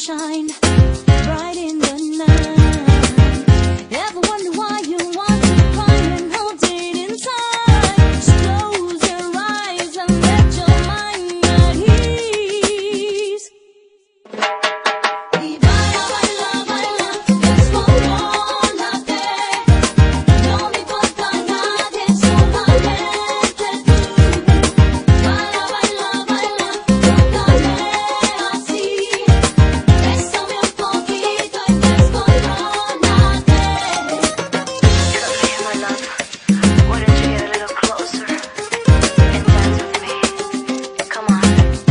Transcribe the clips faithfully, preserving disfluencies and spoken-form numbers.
shine bright in the night. Ever wonder why you want to cry and hold it inside? Just close your eyes and let your mind at ease. Y baila, baila, baila, descontrólate. No me importa nadie, solamente tú. Baila, baila, baila, tócame así. Bésame un poquito y descontrólate. Come here, my love. Why don't you get a little closer and dance with me? Come on.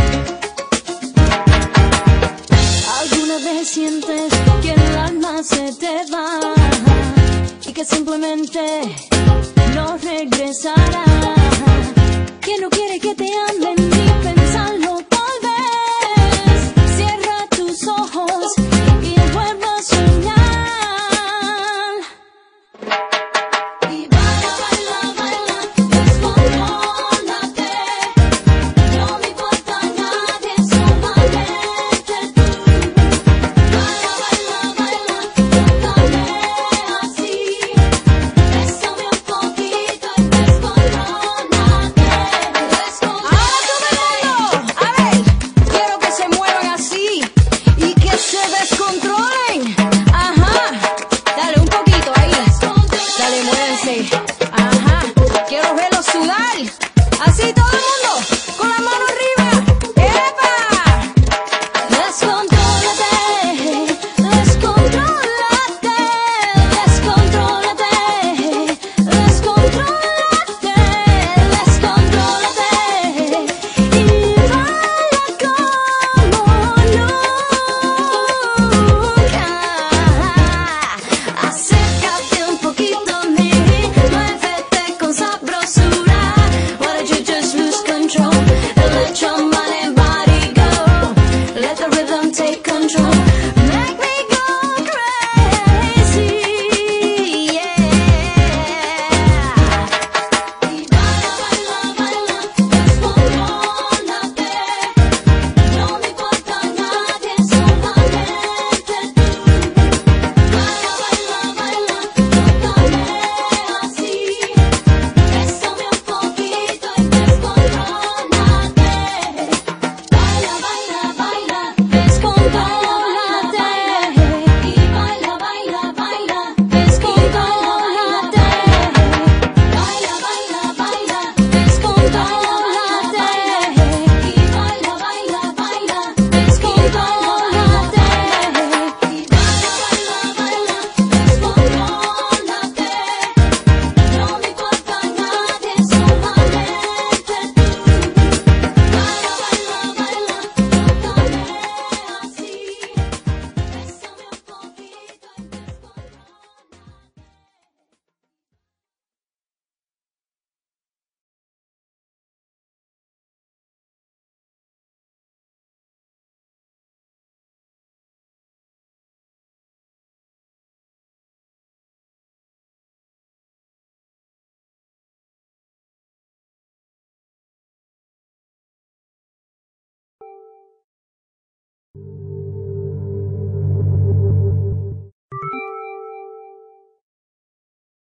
¿Alguna vez sientes que el alma se te va y que simplemente no regresará? Que no quiere que te amen ni pensarlo tal vez. Cierra tus ojos y vuelve a soñar. Y baila, baila, baila, descontrólate. No me importa nadie, solamente tú. Baila, baila, baila, tócame así. Bésame un poquito y descontrólate. Ahora todo el mundo, a ver, quiero que se muevan así y que se descontrolen. Ajá, dale un poquito ahí. Dale, muévense. Ajá, quiero verlos sudar. Así todo el mundo, con la mano arriba. ¡Epa! Descontrólate, descontrólate, descontrólate, descontrólate, descontrólate. Y baila como nunca. Acércate un poquito a mí, muévete con sabrosura. Why don't you just lose control and let your mind and body go? Let the rhythm take control.